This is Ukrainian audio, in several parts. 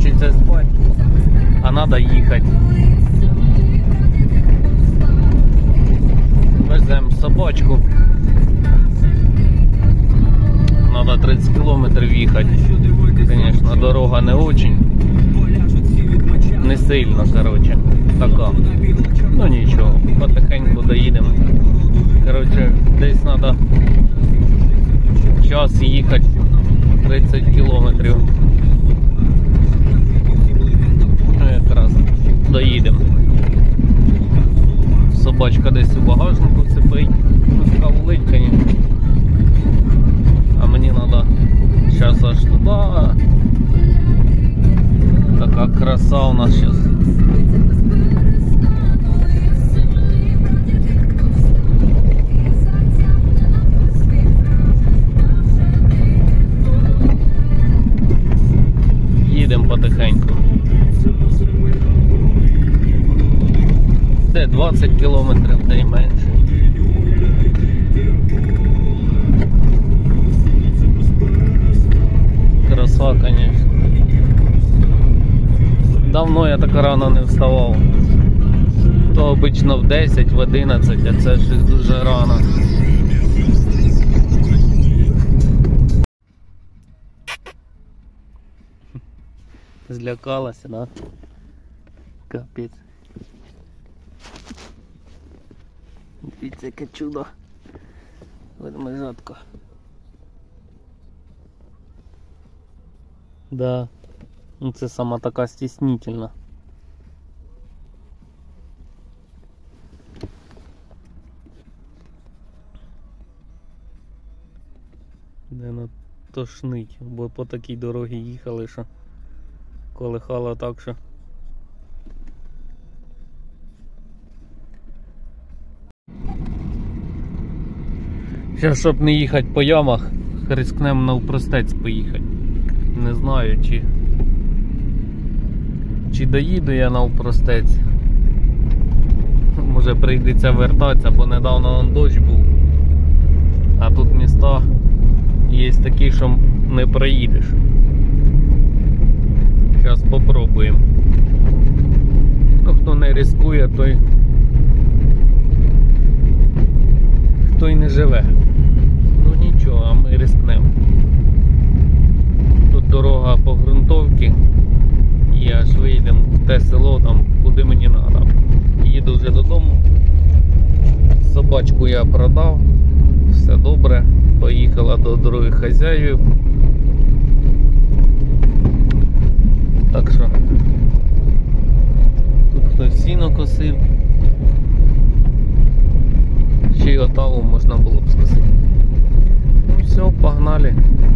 хочеться спати, а треба їхати. Веземо собачку. Надо 30 кілометрів їхати. Звісно, дорога не очень. Не сильно, короче. Така. Ну нічого, потихеньку доїдемо. Короче, десь треба час їхати 30 кілометрів. Ну якраз доїдемо. Собачка десь у багажнику сипить. Пуска влить, конечно. А мені треба зараз аж туди. Така краса у нас зараз. Їдемо потихеньку. Де 20 кілометрів, де й менше. Краса, конечно. Давно я так рано не вставав. То обично в 10, в 11, а це ж дуже рано. Злякалася, да? Капець. Дивіться, яке чудо. Ведмежатко. Да. Ну це сама така стіснительна. Де на тошнить, бо по такій дорогі їхали, що колихало так, що зараз, щоб не їхати по ямах, рискнемо навпростець поїхати. Не знаю, чи доїду я навпростець. Може прийдеться вертатися, бо недавно он дощ був. А тут міста є такі, що не проїдеш. Зараз попробуємо. Ну, хто не рискує, той не живе. Ну нічого, а ми рискнемо. Тут дорога по ґрунтовці. І аж вийдемо в те село, там, куди мені треба. Їду вже додому. Собачку я продав. Все добре. Поїхала до других хазяїв. Так що тут хтось сіно косив. Ще й отаву можна було б скосити. Ну все, погнали.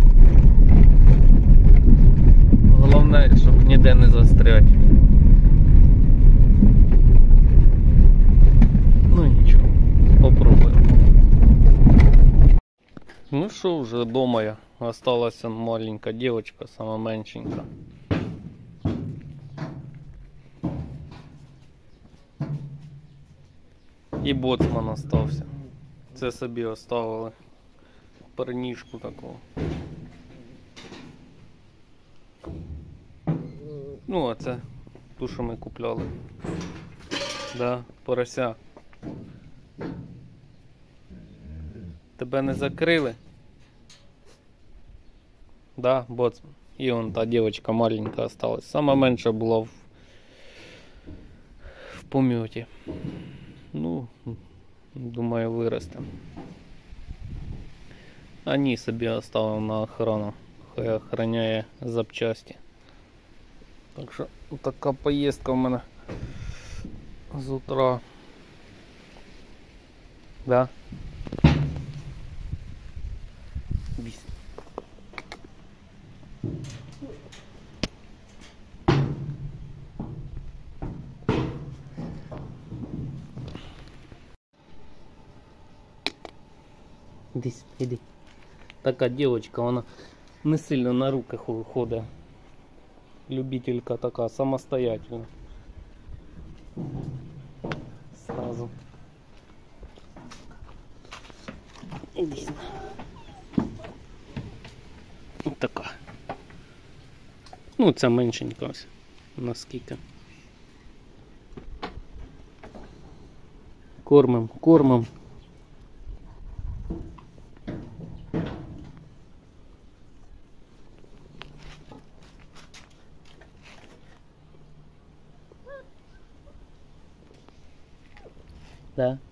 Головне, щоб ніде не застрять. Ну нічого, попробуємо. Ну що, вже дома я. Осталась маленька девочка, сама меншенька. І боцман остався. Це собі оставили. Парнішку такого. Ну, а це ту, що ми купляли. Да, порося. Тебе не закрили? Да, боцман. І вон та дівчинка маленька осталась. Сама менша була в поміті. Ну, думаю, виросте. А ні, собі оставив на охрану. Хай охороняє запчасті. Так що така поїздка в мене з утра. Да? Біс. Десь, іди. Така дівчинка, вона не сильно на руках ходить. Любителька така, самостоятельна. Сразу. Іди сюди. Ось така. Ну, це меншенька ось. Наскільки. Кормим, кормим. Да.